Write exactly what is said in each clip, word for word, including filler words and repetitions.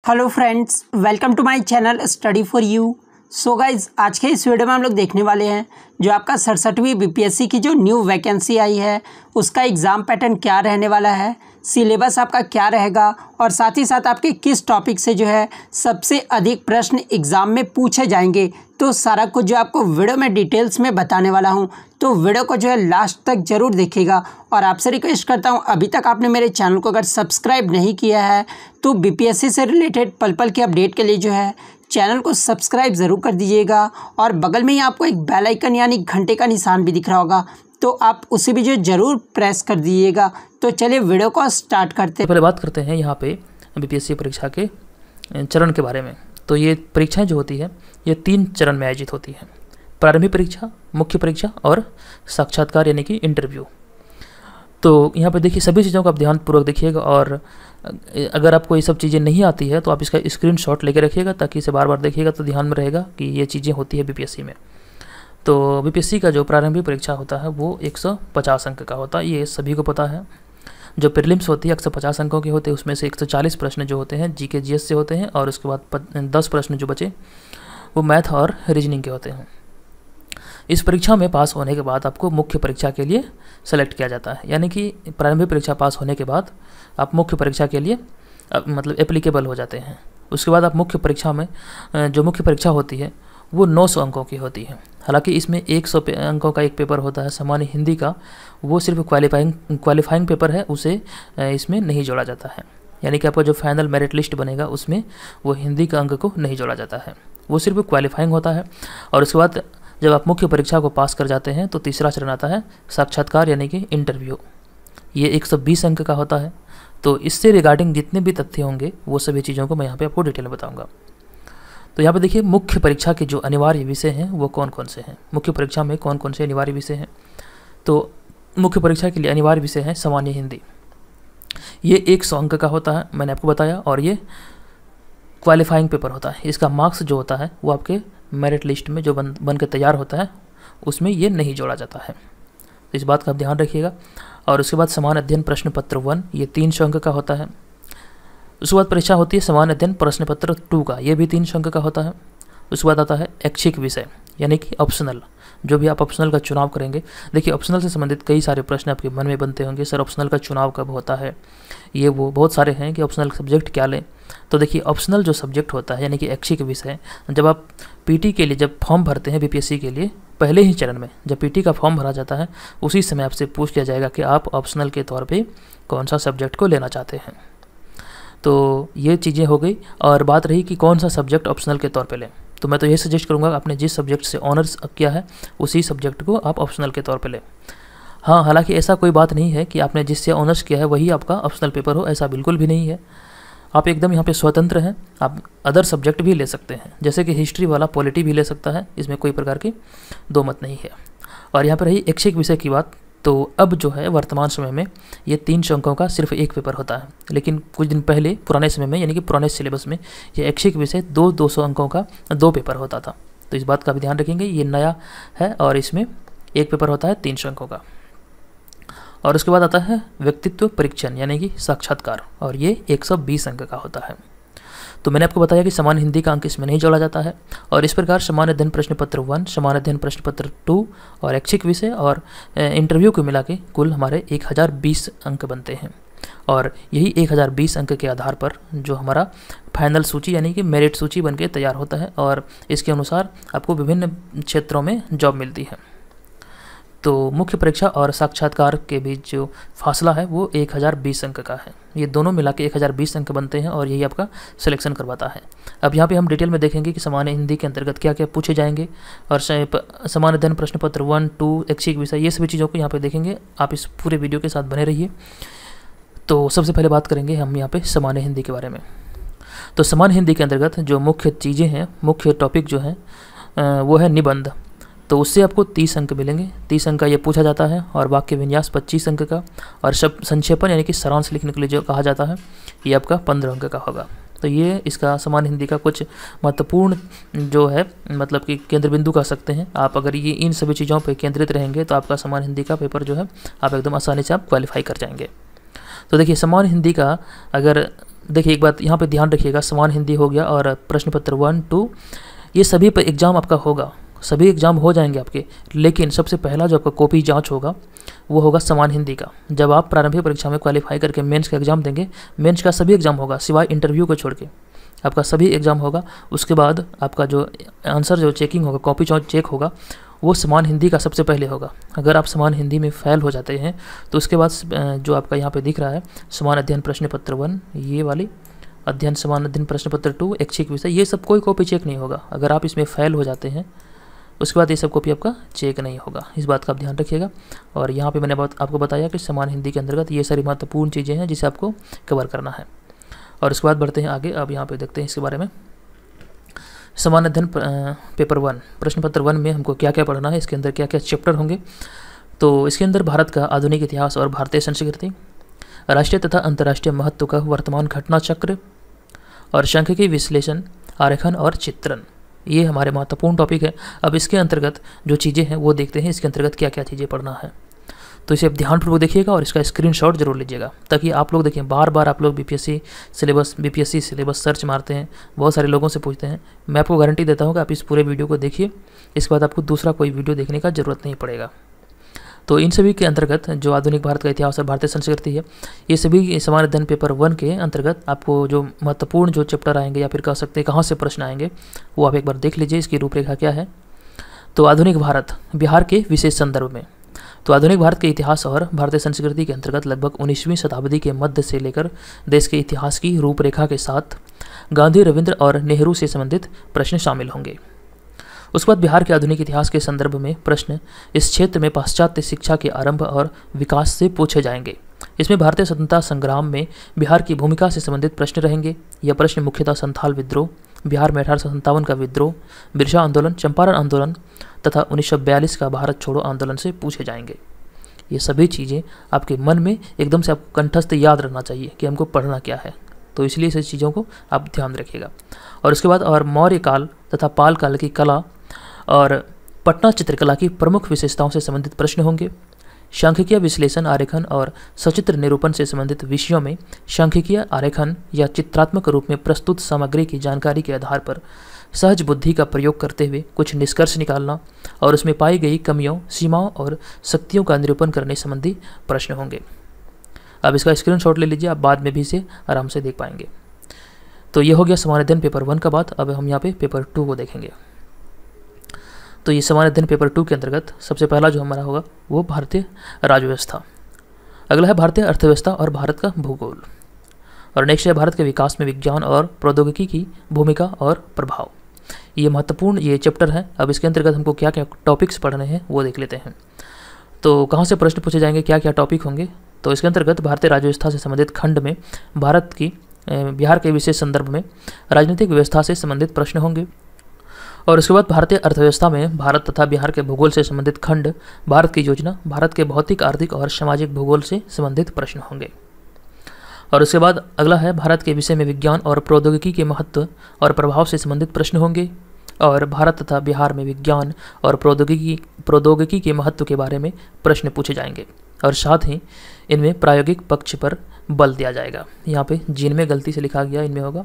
Hello friends, welcome to my channel study for you. So guys, आज के इस video में हम लोग देखने वाले हैं जो आपका सड़सठवीं बीपीएससी की जो न्यू वैकेंसी आई है उसका एग्ज़ाम पैटर्न क्या रहने वाला है, सिलेबस आपका क्या रहेगा और साथ ही साथ आपके किस टॉपिक से जो है सबसे अधिक प्रश्न एग्ज़ाम में पूछे जाएंगे। तो सारा कुछ जो आपको वीडियो में डिटेल्स में बताने वाला हूं, तो वीडियो को जो है लास्ट तक ज़रूर देखिएगा। और आपसे रिक्वेस्ट करता हूं, अभी तक आपने मेरे चैनल को अगर सब्सक्राइब नहीं किया है तो बीपीएससी से रिलेटेड पल पल के अपडेट के लिए जो है चैनल को सब्सक्राइब ज़रूर कर दीजिएगा। और बगल में ही आपको एक बेल आइकन यानी घंटे का निशान भी दिख रहा होगा, तो आप उसे भी जो ज़रूर प्रेस कर दीजिएगा। तो चलिए वीडियो को स्टार्ट करते हैं। पहले बात करते हैं यहाँ पे बीपीएससी परीक्षा के चरण के बारे में। तो ये परीक्षाएं जो होती है ये तीन चरण में आयोजित होती है: प्रारंभिक परीक्षा, मुख्य परीक्षा और साक्षात्कार यानी कि इंटरव्यू। तो यहाँ पे देखिए सभी चीज़ों को आप ध्यानपूर्वक देखिएगा, और अगर आपको ये सब चीज़ें नहीं आती है तो आप इसका स्क्रीनशॉट लेके रखिएगा ताकि इसे बार बार देखिएगा तो ध्यान में रहेगा कि ये चीज़ें होती है बीपीएससी में। तो बीपीएससी का जो प्रारंभिक परीक्षा होता है वो एक सौ पचास अंक का होता है, ये सभी को पता है। जो प्रीलिम्स होती है एक सौ पचास अंकों के होते हैं, उसमें से एक सौ चालीस प्रश्न जो होते हैं जीके जीएस से होते हैं, और उसके बाद दस प्रश्न जो बचे वो मैथ और रीजनिंग के होते हैं। इस परीक्षा में पास होने के बाद आपको मुख्य परीक्षा के लिए सेलेक्ट किया जाता है, यानी कि प्रारंभिक परीक्षा पास होने के बाद आप मुख्य परीक्षा के लिए मतलब एप्लीकेबल हो जाते हैं। उसके बाद आप मुख्य परीक्षा में जो मुख्य परीक्षा होती है वो नौ सौ अंकों की होती है। हालांकि इसमें सौ अंकों का एक पेपर होता है सामान्य हिंदी का, वो सिर्फ क्वालिफाइंग क्वालिफाइंग पेपर है, उसे इसमें नहीं जोड़ा जाता है। यानी कि आपका जो फाइनल मेरिट लिस्ट बनेगा उसमें वो हिंदी का अंक को नहीं जोड़ा जाता है, वो सिर्फ क्वालिफाइंग होता है। और उसके बाद जब आप मुख्य परीक्षा को पास कर जाते हैं तो तीसरा चरण आता है साक्षात्कार यानी कि इंटरव्यू। ये एक सौ बीस अंक का होता है। तो इससे रिगार्डिंग जितने भी तथ्य होंगे वो सभी चीज़ों को मैं यहाँ पे आपको डिटेल में बताऊँगा। तो यहाँ पे देखिए मुख्य परीक्षा के जो अनिवार्य विषय हैं वो कौन कौन से हैं, मुख्य परीक्षा में कौन कौन से अनिवार्य विषय हैं। तो मुख्य परीक्षा के लिए अनिवार्य विषय है सामान्य हिंदी। ये एक सौ अंक का होता है, मैंने आपको बताया, और ये क्वालिफाइंग पेपर होता है। इसका मार्क्स जो होता है वो आपके मेरिट लिस्ट में जो बन बन के तैयार होता है उसमें ये नहीं जोड़ा जाता है, तो इस बात का आप ध्यान रखिएगा। और उसके बाद समान अध्ययन प्रश्न पत्र वन, ये तीन सौ अंक का होता है। उसके बाद परीक्षा होती है समान अध्ययन प्रश्न पत्र टू का, ये भी तीन सौ अंक का होता है। उसके बाद आता है ऐच्छिक विषय यानी कि ऑप्शनल, जो भी आप ऑप्शनल का चुनाव करेंगे। देखिए ऑप्शनल से संबंधित कई सारे प्रश्न आपके मन में बनते होंगे, सर ऑप्शनल का चुनाव कब होता है, ये वो बहुत सारे हैं कि ऑप्शनल सब्जेक्ट क्या लें। तो देखिए ऑप्शनल जो सब्जेक्ट होता है यानी कि ऐच्छिक विषय, जब आप पीटी के लिए जब फॉर्म भरते हैं बीपीएससी के लिए, पहले ही चरण में जब पीटी का फॉर्म भरा जाता है उसी समय आपसे पूछ लिया जाएगा कि आप ऑप्शनल के तौर पे कौन सा सब्जेक्ट को लेना चाहते हैं। तो ये चीज़ें हो गई। और बात रही कि कौन सा सब्जेक्ट ऑप्शनल के तौर पे लें, तो मैं तो ये सजेस्ट करूँगा आपने जिस सब्जेक्ट से ऑनर्स किया है उसी सब्जेक्ट को आप ऑप्शनल के तौर पे लें। हाँ, हालांकि ऐसा कोई बात नहीं है कि आपने जिससे ऑनर्स किया है वही आपका ऑप्शनल पेपर हो, ऐसा बिल्कुल भी नहीं है। आप एकदम यहाँ पे स्वतंत्र हैं, आप अदर सब्जेक्ट भी ले सकते हैं, जैसे कि हिस्ट्री वाला पॉलिटी भी ले सकता है, इसमें कोई प्रकार की दो मत नहीं है। और यहाँ पर रही ऐच्छिक विषय की बात, तो अब जो है वर्तमान समय में ये तीन सौ अंकों का सिर्फ एक पेपर होता है, लेकिन कुछ दिन पहले पुराने समय में यानी कि पुराने सिलेबस में ये ऐच्छिक विषय दो दो सौ अंकों का दो पेपर होता था। तो इस बात का भी ध्यान रखेंगे, ये नया है और इसमें एक पेपर होता है तीन सौ अंकों का। और उसके बाद आता है व्यक्तित्व परीक्षण यानी कि साक्षात्कार, और ये एक सौ बीस अंक का होता है। तो मैंने आपको बताया कि समान हिंदी का अंक इसमें नहीं जोड़ा जाता है। और इस प्रकार समान अध्ययन प्रश्न पत्र वन, समान अध्ययन प्रश्न पत्र टू और ऐच्छिक विषय और इंटरव्यू को मिला के कुल हमारे एक हज़ार बीस अंक बनते हैं। और यही एक हज़ार बीस अंक के आधार पर जो हमारा फाइनल सूची यानी कि मेरिट सूची बनके तैयार होता है, और इसके अनुसार आपको विभिन्न क्षेत्रों में जॉब मिलती है। तो मुख्य परीक्षा और साक्षात्कार के बीच जो फासला है वो एक हज़ार बीस अंक का है। ये दोनों मिला के एक हज़ार बीस अंक बनते हैं और यही आपका सिलेक्शन करवाता है। अब यहाँ पे हम डिटेल में देखेंगे कि सामान्य हिंदी के अंतर्गत क्या क्या पूछे जाएंगे, और समान अध्ययन प्रश्न पत्र वन टू ऐच्छिक विषय, ये सभी चीज़ों को यहाँ पे देखेंगे। आप इस पूरे वीडियो के साथ बने रहिए। तो सबसे पहले बात करेंगे हम यहाँ पे सामान्य हिंदी के बारे में। तो सामान्य हिंदी के अंतर्गत जो मुख्य चीज़ें हैं, मुख्य टॉपिक जो है वो है निबंध। तो उससे आपको तीस अंक मिलेंगे, तीस अंक का ये पूछा जाता है। और वाक्य विन्यास पच्चीस अंक का, और शब्द संक्षेपण यानी कि सारांश लिखने के लिए जो कहा जाता है ये आपका पंद्रह अंक का होगा। तो ये इसका सामान्य हिंदी का कुछ महत्वपूर्ण जो है मतलब कि केंद्र बिंदु कह सकते हैं आप। अगर ये इन सभी चीज़ों पर केंद्रित रहेंगे तो आपका सामान्य हिंदी का पेपर जो है आप एकदम आसानी से आप क्वालिफाई कर जाएंगे। तो देखिए सामान्य हिंदी का अगर देखिए एक बात यहाँ पे ध्यान रखिएगा, समान हिंदी हो गया और प्रश्न पत्र वन टू ये सभी पर एग्ज़ाम आपका होगा, सभी एग्ज़ाम हो जाएंगे आपके, लेकिन सबसे पहला जो आपका कॉपी जांच होगा वो होगा समान हिंदी का। जब आप प्रारंभिक परीक्षा में क्वालिफाई करके मेंस का एग्ज़ाम देंगे, मेंस का सभी एग्ज़ाम होगा सिवाय इंटरव्यू को छोड़ के, आपका सभी एग्ज़ाम होगा। उसके बाद आपका जो आंसर जो चेकिंग होगा, कॉपी चेक होगा, वो समान हिंदी का सबसे पहले होगा। अगर आप समान हिंदी में फेल हो जाते हैं तो उसके बाद जो आपका यहाँ पे दिख रहा है समान अध्ययन प्रश्न पत्र वन, ये वाली अध्ययन समान अध्ययन प्रश्न पत्र टू, ऐच्छिक विषय, ये सब कोई कॉपी चेक नहीं होगा। अगर आप इसमें फेल हो जाते हैं उसके बाद ये सब कॉपी आपका चेक नहीं होगा, इस बात का आप ध्यान रखिएगा। और यहाँ पे मैंने बात आपको बताया कि समान हिंदी के अंतर्गत ये सारी महत्वपूर्ण चीज़ें हैं जिसे आपको कवर करना है। और उसके बाद बढ़ते हैं आगे, अब यहाँ पे देखते हैं इसके बारे में। समान अध्ययन पेपर वन, प्रश्न पत्र वन में हमको क्या क्या पढ़ना है, इसके अंदर क्या क्या चैप्टर होंगे। तो इसके अंदर भारत का आधुनिक इतिहास और भारतीय संस्कृति, राष्ट्रीय तथा अंतर्राष्ट्रीय महत्व का वर्तमान घटना चक्र और सांख्यिकी विश्लेषण, आरेखन और चित्रण, ये हमारे महत्वपूर्ण टॉपिक है। अब इसके अंतर्गत जो चीज़ें हैं वो देखते हैं, इसके अंतर्गत क्या क्या चीज़ें पढ़ना है। तो इसे आप ध्यानपूर्वक देखिएगा और इसका स्क्रीनशॉट जरूर लीजिएगा, ताकि आप लोग देखें। बार बार आप लोग BPSC syllabus BPSC syllabus search मारते हैं, बहुत सारे लोगों से पूछते हैं। मैं आपको गारंटी देता हूँ कि आप इस पूरे वीडियो को देखिए, इसके बाद आपको दूसरा कोई वीडियो देखने का ज़रूरत नहीं पड़ेगा। तो इन सभी के अंतर्गत जो आधुनिक भारत का इतिहास और भारतीय संस्कृति है, ये सभी समान अध्ययन पेपर वन के अंतर्गत आपको जो महत्वपूर्ण जो चैप्टर आएंगे या फिर कह सकते हैं कहाँ से प्रश्न आएंगे, वो आप एक बार देख लीजिए। इसकी रूपरेखा क्या है। तो आधुनिक भारत बिहार के विशेष संदर्भ में, तो आधुनिक भारत के इतिहास और भारतीय संस्कृति के अंतर्गत लगभग उन्नीसवीं शताब्दी के मध्य से लेकर देश के इतिहास की रूपरेखा के साथ गांधी, रविंद्र और नेहरू से संबंधित प्रश्न शामिल होंगे। उसके बाद बिहार के आधुनिक इतिहास के संदर्भ में प्रश्न इस क्षेत्र में पाश्चात्य शिक्षा के आरंभ और विकास से पूछे जाएंगे। इसमें भारतीय स्वतंत्रता संग्राम में बिहार की भूमिका से संबंधित प्रश्न रहेंगे। यह प्रश्न मुख्यतः संथाल विद्रोह, बिहार में अठारह सौ सत्तावन का विद्रोह, बिरसा आंदोलन, चंपारण आंदोलन तथा उन्नीस सौ बयालीस का भारत छोड़ो आंदोलन से पूछे जाएंगे। ये सभी चीज़ें आपके मन में एकदम से आपको कंठस्थ याद रखना चाहिए कि हमको पढ़ना क्या है, तो इसलिए इस चीज़ों को आप ध्यान रखिएगा। और उसके बाद और मौर्य काल तथा पाल काल की कला और पटना चित्रकला की प्रमुख विशेषताओं से संबंधित प्रश्न होंगे। सांख्यिकीय विश्लेषण, आरेखन और सचित्र निरूपण से संबंधित विषयों में सांख्यिकीय, आरेखन या चित्रात्मक रूप में प्रस्तुत सामग्री की जानकारी के आधार पर सहज बुद्धि का प्रयोग करते हुए कुछ निष्कर्ष निकालना और उसमें पाई गई कमियों, सीमाओं और शक्तियों का निरूपण करने संबंधी प्रश्न होंगे। अब इसका स्क्रीनशॉट ले लीजिए, आप बाद में भी इसे आराम से देख पाएंगे। तो ये हो गया समान अध्ययन पेपर वन का बात। अब हम यहाँ पे पेपर टू को देखेंगे। तो ये समान अध्ययन पेपर टू के अंतर्गत सबसे पहला जो हमारा होगा वो भारतीय राज्य व्यवस्था, अगला है भारतीय अर्थव्यवस्था और भारत का भूगोल, और नेक्स्ट है भारत के विकास में विज्ञान और प्रौद्योगिकी की भूमिका और प्रभाव। ये महत्वपूर्ण ये चैप्टर है। अब इसके अंतर्गत हमको क्या क्या टॉपिक्स पढ़ने हैं वो देख लेते हैं। तो कहाँ से प्रश्न पूछे जाएंगे, क्या क्या टॉपिक होंगे। तो इसके अंतर्गत भारतीय राज्य व्यवस्था से संबंधित खंड में भारत की बिहार के विशेष संदर्भ में राजनीतिक व्यवस्था से संबंधित प्रश्न होंगे। और उसके बाद भारतीय अर्थव्यवस्था में भारत तथा बिहार के भूगोल से संबंधित खंड, भारत की योजना, भारत के भौतिक, आर्थिक और सामाजिक भूगोल से संबंधित प्रश्न होंगे। और उसके बाद अगला है भारत के विषय में विज्ञान और प्रौद्योगिकी के महत्व और प्रभाव से संबंधित प्रश्न होंगे। और भारत तथा बिहार में विज्ञान और प्रौद्योगिकी प्रौद्योगिकी के महत्व के बारे में प्रश्न पूछे जाएंगे। और साथ ही इनमें प्रायोगिक पक्ष पर बल दिया जाएगा। यहाँ पे जिनमें गलती से लिखा गया इनमें होगा,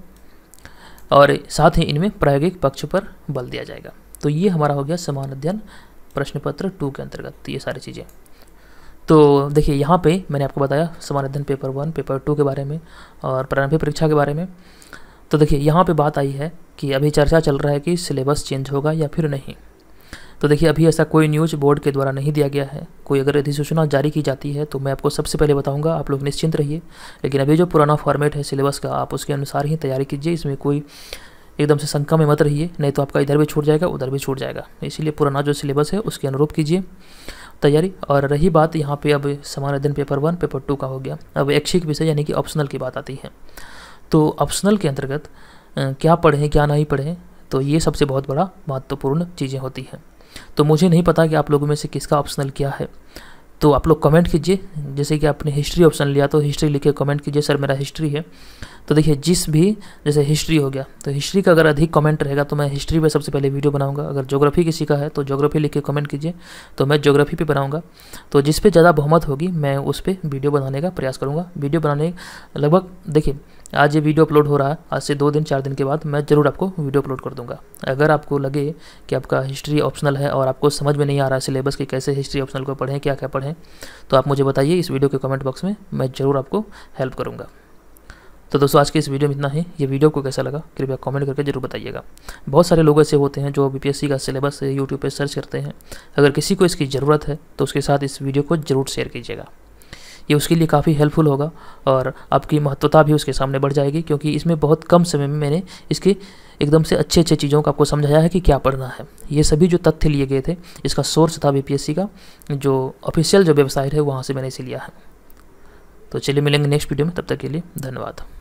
और साथ ही इनमें प्रायोगिक पक्ष पर बल दिया जाएगा। तो ये हमारा हो गया समान अध्ययन प्रश्न पत्र टू के अंतर्गत ये सारी चीज़ें। तो देखिए यहाँ पे मैंने आपको बताया समान अध्ययन पेपर वन, पेपर टू के बारे में और प्रारंभिक परीक्षा के बारे में। तो देखिए यहाँ पे बात आई है कि अभी चर्चा चल रहा है कि सिलेबस चेंज होगा या फिर नहीं। तो देखिए अभी ऐसा कोई न्यूज़ बोर्ड के द्वारा नहीं दिया गया है। कोई अगर अधिसूचना जारी की जाती है तो मैं आपको सबसे पहले बताऊंगा, आप लोग निश्चिंत रहिए। लेकिन अभी जो पुराना फॉर्मेट है सिलेबस का, आप उसके अनुसार ही तैयारी कीजिए। इसमें कोई एकदम से शंका में मत रहिए, नहीं तो आपका इधर भी छूट जाएगा उधर भी छूट जाएगा। इसीलिए पुराना जो सिलेबस है उसके अनुरूप कीजिए तैयारी। और रही बात यहाँ पे अब समान अध्ययन पेपर वन, पेपर टू का हो गया। अब ऐच्छिक विषय यानी कि ऑप्शनल की बात आती है। तो ऑप्शनल के अंतर्गत क्या पढ़ें क्या नहीं पढ़ें, तो ये सबसे बहुत बड़ा महत्वपूर्ण चीज़ें होती हैं। तो मुझे नहीं पता कि आप लोगों में से किसका ऑप्शनल क्या है, तो आप लोग कमेंट कीजिए। जैसे कि आपने हिस्ट्री ऑप्शन लिया तो हिस्ट्री लिख के कमेंट कीजिए सर मेरा हिस्ट्री है। तो देखिए जिस भी जैसे हिस्ट्री हो गया तो हिस्ट्री का अगर अधिक कमेंट रहेगा तो मैं हिस्ट्री पे सबसे पहले वीडियो बनाऊंगा। अगर ज्योग्राफी किसी का है तो ज्योग्राफी लिख के कमेंट कीजिए तो मैं ज्योग्राफी पे बनाऊंगा। तो जिस पे ज़्यादा बहुमत होगी मैं उस पर वीडियो बनाने का प्रयास करूँगा। वीडियो बनाने लगभग देखिए आज ये वीडियो अपलोड हो रहा है, आज से दो दिन चार दिन के बाद मैं ज़रूर आपको वीडियो अपलोड कर दूंगा। अगर आपको लगे कि आपका हिस्ट्री ऑप्शनल है और आपको समझ में नहीं आ रहा है सिलेबस कि कैसे हिस्ट्री ऑप्शनल को पढ़ें, क्या क्या पढ़ें, तो आप मुझे बताइए इस वीडियो के कमेंट बॉक्स में, मैं ज़रूर आपको हेल्प करूँगा। तो दोस्तों आज के इस वीडियो में इतना ही। ये वीडियो को कैसा लगा कृपया कमेंट करके जरूर बताइएगा। बहुत सारे लोग ऐसे होते हैं जो बीपीएससी का सिलेबस यूट्यूब पे सर्च करते हैं। अगर किसी को इसकी ज़रूरत है तो उसके साथ इस वीडियो को ज़रूर शेयर कीजिएगा, ये उसके लिए काफ़ी हेल्पफुल होगा और आपकी महत्वता भी उसके सामने बढ़ जाएगी, क्योंकि इसमें बहुत कम समय में मैंने इसके एकदम से अच्छे अच्छे चीज़ों को आपको समझाया है कि क्या पढ़ना है। ये सभी जो तथ्य लिए गए थे, इसका सोर्स था बीपीएससी का जो ऑफिशियल जो वेबसाइट है, वहाँ से मैंने इसे लिया है। तो चलिए मिलेंगे नेक्स्ट वीडियो में, तब तक के लिए धन्यवाद।